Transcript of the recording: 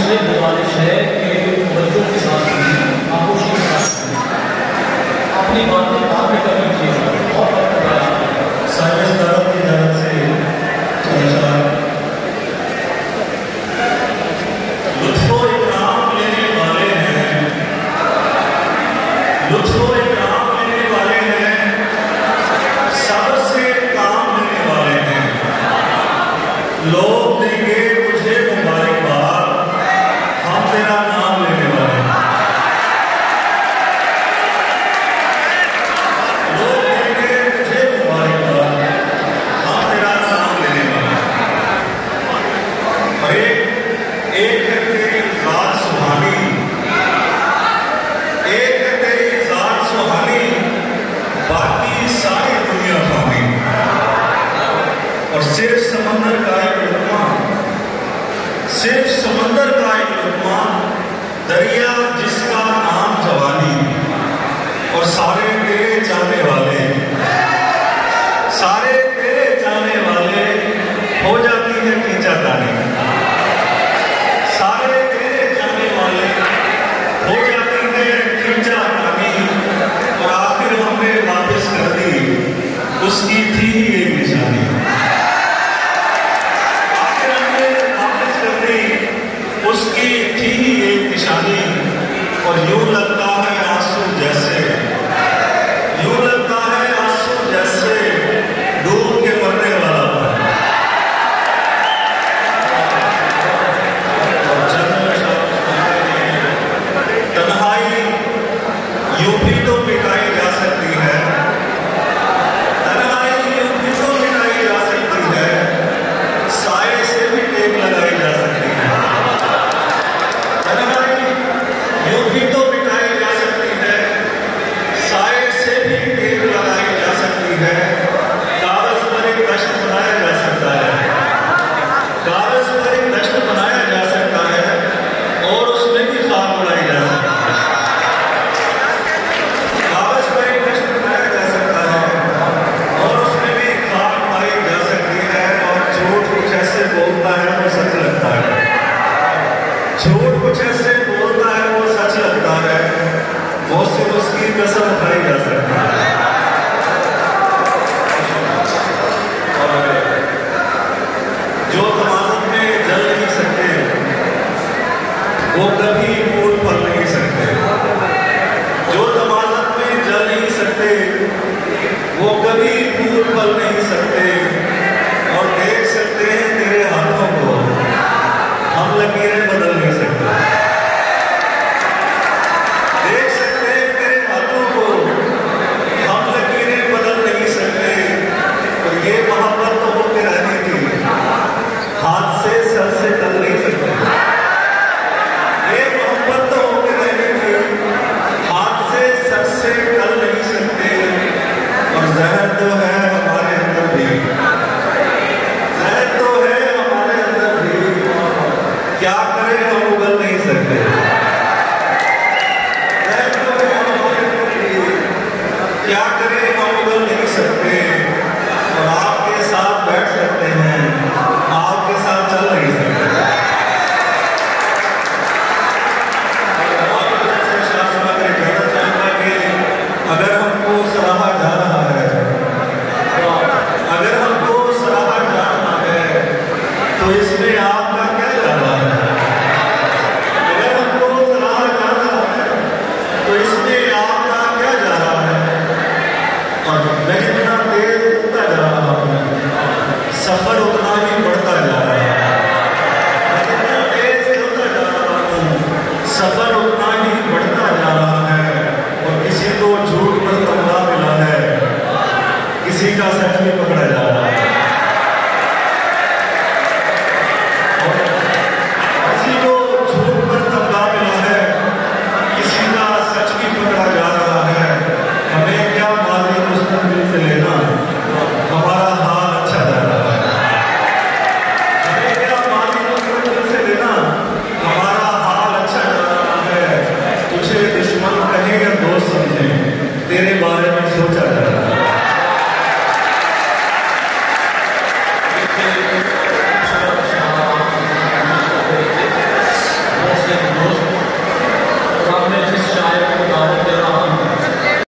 मुझसे गुजारिश है कि बच्चों के साथ खामोशी के साथ अपनी बातें बाद में कर लीजिएगा और साइंस तरफ की तरफ से लुत्फो इकराम लेने वाले हैं, लुत्फो इकराम लेने वाले हैं, सब्र से काम लेने वाले हैं। लोग देंगे तुझे मुबारकबाद, हम तेरा नाम लेने वाले हैं। लोग देंगे तुझे मुबारकबाद, हम तेरा नाम लेने वाले हैं। और एक है तेरी ज़ात सुहानी, एक है तेरी ज़ात सुहानी, बाकी सारी दुनिया फानी। और सिर्फ समंदर का एक लुत्मा, सिर्फ समंदर का एक लुत्मा, दरिया जिसका नाम जवानी। और सारे तेरे जाने वाले, सारे तेरे जाने वाले, हो जाती है खींचातानी। सारे तेरे जाने वाले, हो जाती है खींचातानी। और आखिर हमने वापस कर दी, उसकी थी ही एक निशानी। उसकी थी ही एक निशानी। और यूं लगता है आंसू जैसे, यूं लगता है आंसू जैसे डूब के मरने वाला था। तन्हाई यूं भी तो मिटाई जा सकती है, तन्हाई यूं भी तो मिटाई जा सकती है, साए से भी टेक लगाई जा सकती है। यूं भी तो मिटाई जा सकती है, साए से भी टेक लगाई जा सकती है। कागज पर एक दश्त बनाया जा सकता है, कागज पर एक दश्त बनाया जा सकता है और उसमें भी खाक उड़ाई जा सकती है। कागज पर एक दश्त बनाया जा सकता है और उसमें भी खाक उड़ाई जा सकती है। और झूठ कुछ ऐसे बोलता है वो सच लगता है, झूठ कुछ ऐसे बोलता है वो सच लगता है, वो सिर्फ उसकी कसम उठाई जा सकती है। और जो तमाम में जल नहीं सकते वो कभी फूल फल नहीं सकते, जो तमाम में जल नहीं सकते वो कभी फूल फल नहीं सकते। और देख सकते हैं तेरे हाथों को, हम लकीरें बदल नहीं सकते। देख सकते हैं तेरे हाथों को, हम लकीरें बदल नहीं सकते। और ये मोहब्बत तो होते रहने की, हाथ से सर से टल नहीं सकते। ये मोहब्बत तो होते रहने की, हाथ से सर से टल नहीं सकते। और जहर तो है हमारे अंदर भी, जहर तो है हमारे अंदर भी, क्या करें हम उगल नहीं सकते।